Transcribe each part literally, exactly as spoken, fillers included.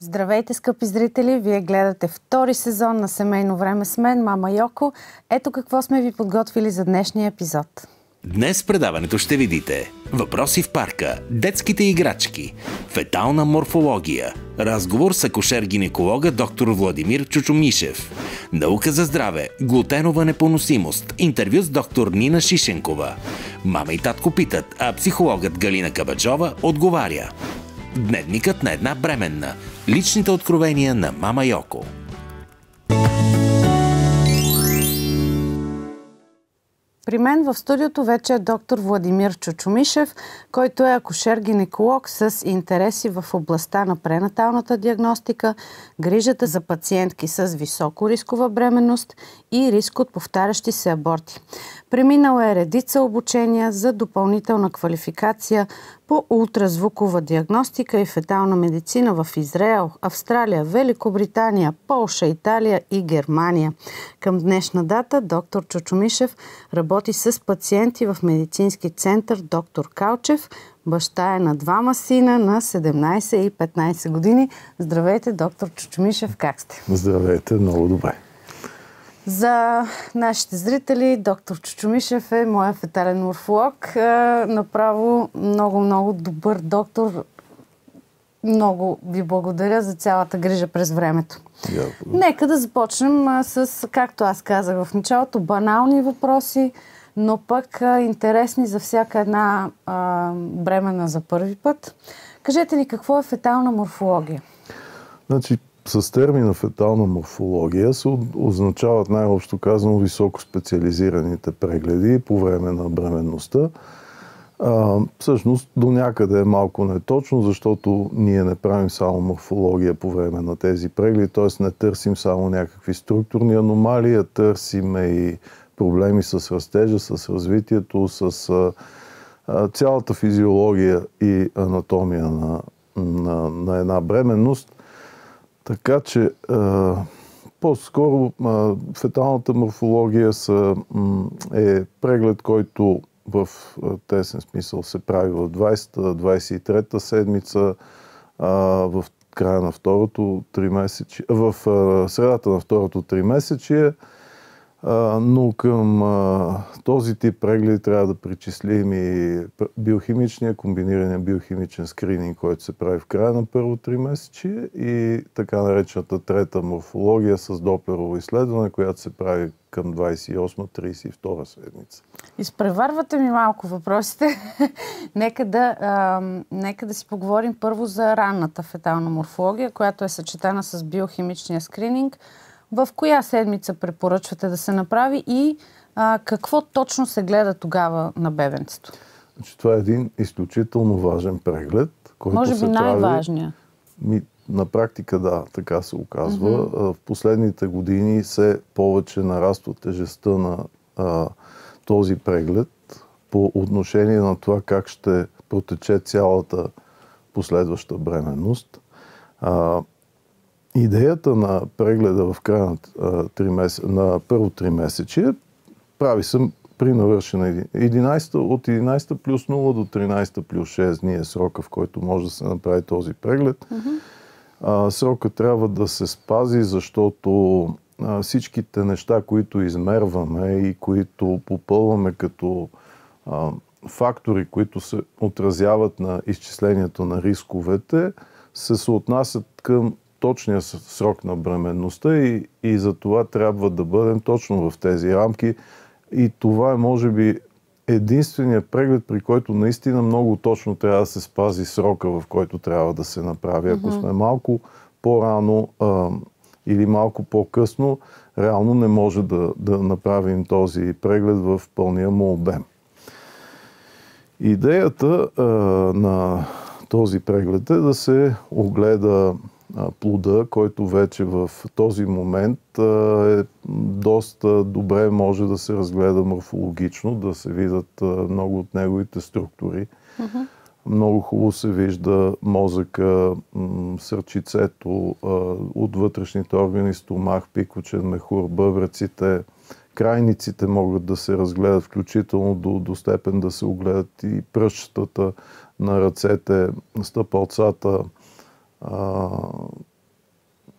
Здравейте, скъпи зрители! Вие гледате втори сезон на Семейно време с мен, мама Йоко. Ето какво сме ви подготвили за днешния епизод. Днес в предаването ще видите въпроси в парка, детските играчки, фетална морфология, разговор с акушер-гинеколога доктор Владимир Чучумишев, наука за здраве, глутенова непоносимост, интервю с доктор Нина Шишенкова. Мама и татко питат, а психологът Галина Кабаджова отговаря. Дневникът на една бременна. Личните откровения на мама Йоко. При мен в студиото вече е доктор Владимир Чучумишев, който е акушер-гинеколог с интереси в областта на пренаталната диагностика, грижата за пациентки с високо рискова бременност и риск от повтарящи се аборти. Преминал е редица обучения за допълнителна квалификация по ултразвукова диагностика и фетална медицина в Израел, Австралия, Великобритания, Полша, Италия и Германия. Към днешна дата доктор Чучумишев работи с пациенти в медицински център доктор Калчев. Баща е на двама сина на седемнайсет и петнайсет години. Здравейте, доктор Чучумишев, как сте? Здравейте, много добре. За нашите зрители, доктор Чучумишев е моя фетален морфолог. Направо много-много добър доктор. Много ви благодаря за цялата грижа през времето. Yeah. Нека да започнем с, както аз казах в началото, банални въпроси, но пък интересни за всяка една а, бременна за първи път. Кажете ни, какво е фетална морфология? Значи, с термина фетална морфология се означават най-общо казано високо специализираните прегледи по време на бременността. А, всъщност до някъде е малко неточно, защото ние не правим само морфология по време на тези прегледи, т.е. не търсим само някакви структурни аномалии, а търсим и проблеми с растежа, с развитието, с а, а, цялата физиология и анатомия на, на, на една бременност. Така че а, по-скоро а, феталната морфология са, м, е преглед, който в тесен смисъл се прави в двайсета двайсет и трета седмица, а, в края на второто тримесечие, в а, средата на второто тримесечие, а, но към а, този тип прегледи трябва да причислим и биохимичния, комбинирания биохимичен скрининг, който се прави в края на първо тримесечие и така наречената трета морфология с доплерово изследване, която се прави към двайсет и осма трийсет и втора седмица. Изпреварвате ми малко въпросите. нека, да, а, нека да си поговорим първо за ранната фетална морфология, която е съчетана с биохимичния скрининг. В коя седмица препоръчвате да се направи и а, какво точно се гледа тогава на бебенцето? Значи, това е един изключително важен преглед, който може би се най-важния. Ми, на практика да, така се оказва. Mm-hmm. В последните години се повече нараства тежестта на а, този преглед по отношение на това как ще протече цялата последваща бременност. А, идеята на прегледа в края на, а, три месец, на първо тримесечие прави се при навършена единайсета, от единайсета плюс нула до тринайсета плюс шест дни е срока, в който може да се направи този преглед. Mm-hmm. А, срока трябва да се спази, защото а, всичките неща, които измерваме и които попълваме като а, фактори, които се отразяват на изчислението на рисковете, се съотнасят към точния срок на бременността и, и за това трябва да бъдем точно в тези рамки. И това е, може би, единственият преглед, при който наистина много точно трябва да се спази срока, в който трябва да се направи. Ако mm-hmm. сме малко по-рано а, или малко по-късно, реално не може да, да направим този преглед в пълния му обем. Идеята а, на този преглед е да се огледа а, плода, който вече в този момент а, е доста добре може да се разгледа морфологично, да се видят а, много от неговите структури. Mm-hmm. Много хубаво се вижда мозъка, м- сърчицето, а, от вътрешните органи, стомах, пикочен мехур, бъбреците. Крайниците могат да се разгледат, включително до, до степен да се огледат и пръщата на ръцете, стъпалцата, а,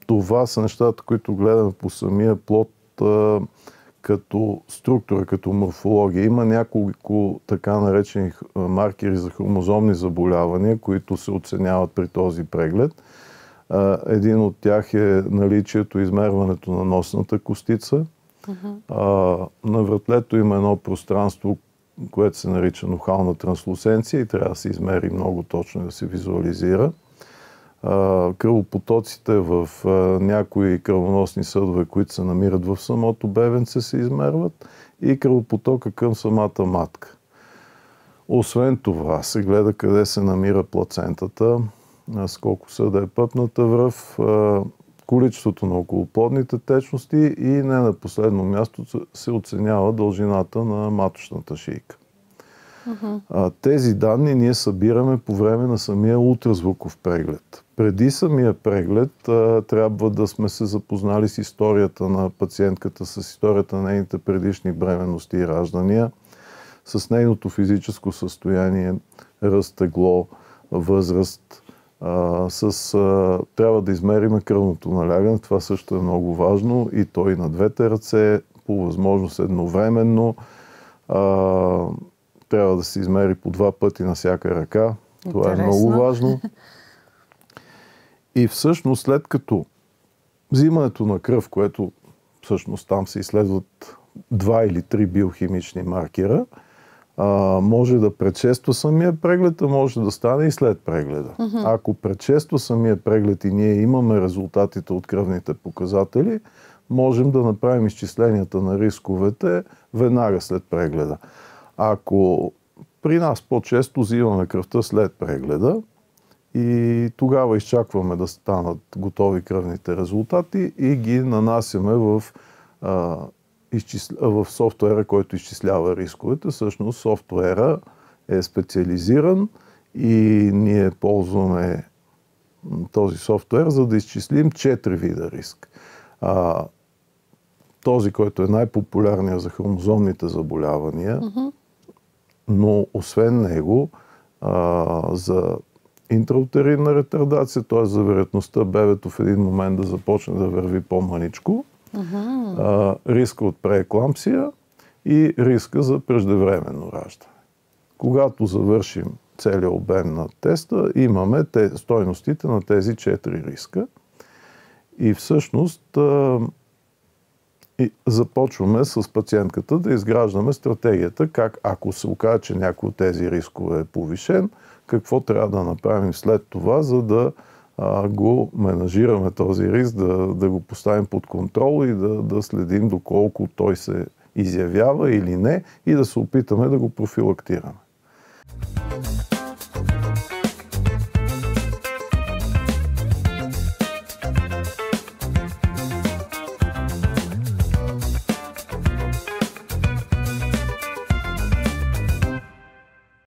това са нещата, които гледаме по самия плод а, като структура, като морфология. Има няколко така наречени маркери за хромозомни заболявания, които се оценяват при този преглед. А, един от тях е наличието и измерването на носната костица. Uh-huh. А, на вратлето има едно пространство, което се нарича нохална транслюценция и трябва да се измери много точно и да се визуализира. Кръвопотоците в а, някои кръвоносни съдове, които се намират в самото бебенце, се измерват и кръвопотока към самата матка. Освен това се гледа къде се намира плацентата, с колко съда е пъпната връв, а, количеството на околоплодните течности и не на последно място се оценява дължината на маточната шийка. Uh-huh. Тези данни ние събираме по време на самия ултразвуков преглед. Преди самия преглед а, трябва да сме се запознали с историята на пациентката, с историята на нейните предишни бременности и раждания, с нейното физическо състояние, ръст, тегло, възраст. А, с, а, трябва да измериме кръвното налягане, това също е много важно и то и на двете ръце, по възможност едновременно. А, трябва да се измери по два пъти на всяка ръка. Това Интересно. Е много важно. И всъщност след като взимането на кръв, което всъщност там се изследват два или три биохимични маркера, а, може да предшества самия преглед, а може да стане и след прегледа. Uh-huh. Ако предшества самия преглед и ние имаме резултатите от кръвните показатели, можем да направим изчисленията на рисковете веднага след прегледа. Ако при нас по-често взимаме кръвта след прегледа и тогава изчакваме да станат готови кръвните резултати и ги нанасяме в, а, изчисля... в софтуера, който изчислява рисковете. Всъщност софтуера е специализиран и ние ползваме този софтуер, за да изчислим четири вида риск. А, този, който е най-популярният за хромозомните заболявания, uh-huh. но освен него а, за интраутеринна ретардация, т.е. за вероятността бебето в един момент да започне да върви по-маничко, uh-huh. а, риска от прееклампсия и риска за преждевременно раждане. Когато завършим целият обем на теста, имаме те, стойностите на тези четири риска и всъщност а, и започваме с пациентката да изграждаме стратегията, как ако се окаже, че някой от тези рискове е повишен, какво трябва да направим след това, за да а, го менажираме този риск, да, да го поставим под контрол и да, да следим доколко той се изявява или не и да се опитаме да го профилактираме.